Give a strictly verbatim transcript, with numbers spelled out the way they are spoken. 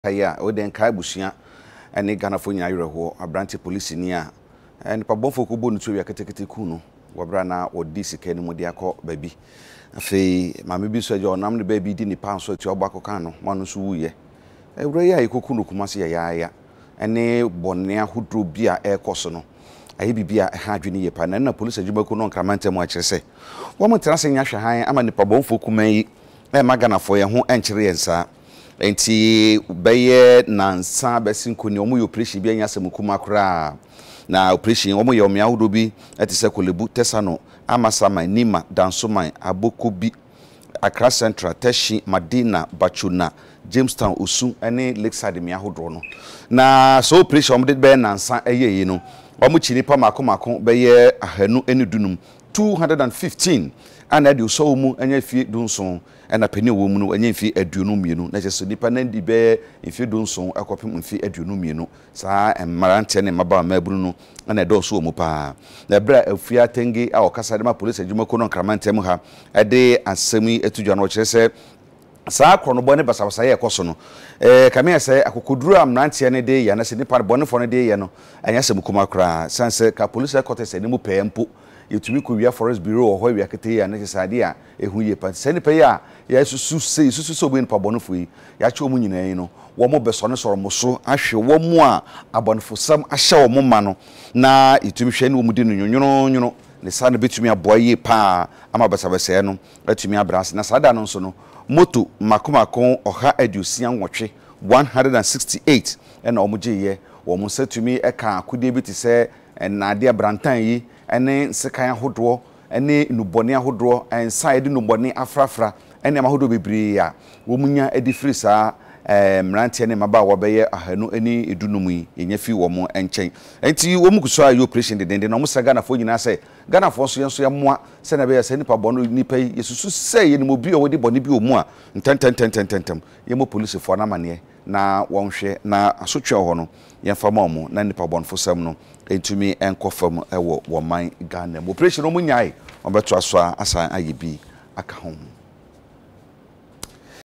Kaya oden kai busia ene Ghana fo nya yerho abrante police ni a ene pa bonfo ko bonu to wi ketekete ku no wobra na odi sika ni mudi akọ baby afei mame bi so je onam ne baby di ni pa so ti obako kan no manu so wuye ewure ya ikoku no kuma se ya ya ene bonne ahodro bi a ekoso no ayi bibia ha adwene ye pa na na police adwuma no nkramante mu a kirese wo mo tena se nya hwehan ama ni pa bonfo kuma yi e magana fo ye ho enkire yensa enti beye nansa besinko ni omo yo operation bi anya semukuma kra na operation omo ye omia hodo bi etise kolebu tesano amasama nima dansoman aboko bi Accra Central Teshi Madina Bachuna Jamestown Osun ene Lakeside mi ahodo no na so operation omo de be nansa eye yi no omo chini pa mako mako beye ahanu eni dunum two hundred fifteen ana de so mu anya fie dunson ena peni wo mu no anya fie aduonu mienu na jeso nipa na ndi be fie dunson akopem fie aduonu mienu saa emmarante ne maba maburu no na do so mu pa na bra afia tenge a okasa de ma police adwuma ko no nkramante mu ha ede asemi etudwa no kirese saa krono bone basabasa ye ekoso no eh kame ese akokoduru amnante ne de ya na se nipa bone fo ne de ye no anya se mukuma kra sanse ka police headquarters ne mu pempo yetumi ko wia forest bureau ho wia kete ya na sade a ehu ye pa se nipa ya ya susu se susu so bo nipa bonofo yi ya che omu nyina yi no wo mo beso ne soro mo so ahwe wo mo a abonofo sam ahye wo mo ma no na yetumi hwe ne wo mu di no nyonyono nyono ne sa ne betumi aboye pa ama basabasa no atumi abrase na sada no so no moto makomako oha adusia nwotwe one hundred sixty-eight ena omuje ye wo mo satumi eka akode bi ti se enade abrantan yi ene sekan ahodo ene nubone ahodo enside nubone afrafra ene amahodo bebre ya wo munya edi free saa eh mrantie ne maba wo beye ahanu eni edunum yi yenya fi wo mo enchen enti wo mu kuso ayo operation de dende no mo saga na fo nyina se Ghana fo so yenso ya moa se na be ya se nipa bono nipa yi yesusu se ye ni mo bi o wodi bone bi o mu a ntentententententem ye mo police fo na mane na wonhwe na asotwe ho no ye fa ma mo na nipa bono fo sam no entumi enkofam ewo wo man Ghana operation no mu nyai obeto aso asa ayebi aka hom.